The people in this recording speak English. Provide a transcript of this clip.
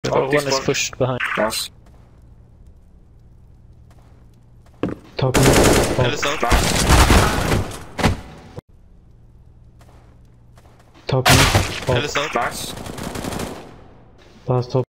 One is pushed behind. Nice. Top Hell is out. top Hell is out. Nice. last top.